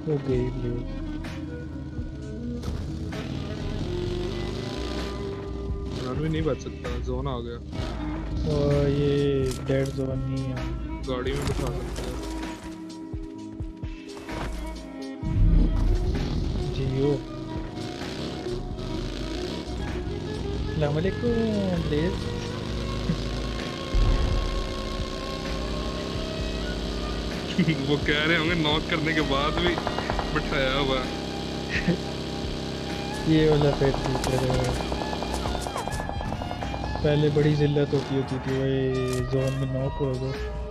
वो गई blue. Runway नहीं बच सकता, जोन आ गया। और ये डेड जोन नहीं है। गाड़ी में बिठा सकते हैं। जियो अस्सलामुअलैकुम ब्लेज। वो कह रहे होंगे नॉक करने के बाद भी बिठाया हुआ। ये वाला पेट फीचर है। पहले बड़ी जिल्लत होती थी, वही जोन में नॉक हो गए।